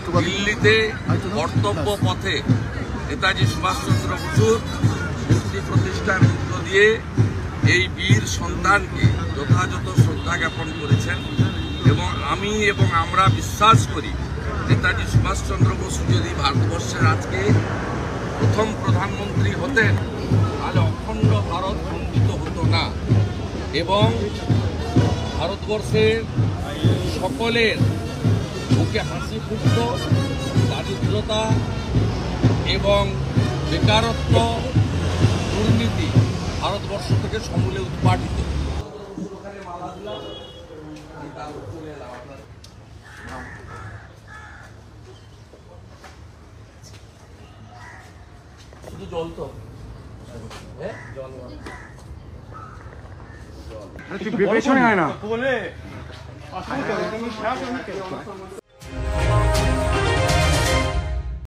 দিল্লিতে কর্তব্য পথে নেতাজি সুভাষচন্দ্র বসুর মূর্তি প্রতিষ্ঠার মধ্য দিয়ে এই বীর সন্তানকে যথাযথ শ্রদ্ধা জ্ঞাপন করেছেন। এবং আমি এবং আমরা বিশ্বাস করি নেতাজি সুভাষচন্দ্র বসু যদি ভারতবর্ষের আজকে প্রথম প্রধানমন্ত্রী হতেন তাহলে অখণ্ড ভারত খণ্ডিত হতো না এবং ভারতবর্ষের সকলের মুখে হাসি ফুটত, দারিদ্রতা এবং বেকারত্ব দুর্নীতি ভারতবর্ষ থেকে সমূলে উৎপাটিত। শুধু জল তো জল পেছনে হয় না।